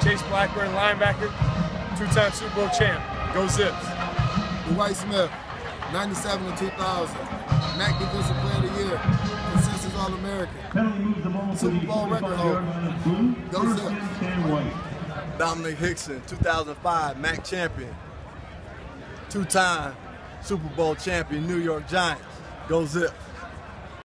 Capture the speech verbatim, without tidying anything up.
Chase Blackburn, linebacker, two-time Super Bowl champ. Go Zips. Dwight Smith, ninety-seven to two thousand. M A C Defensive Player of the Year. Consensus All-American. Super Bowl record holder. Go Zips. Domenik Hixon, two thousand five M A C champion. Two-time Super Bowl champion, New York Giants. Go Zips.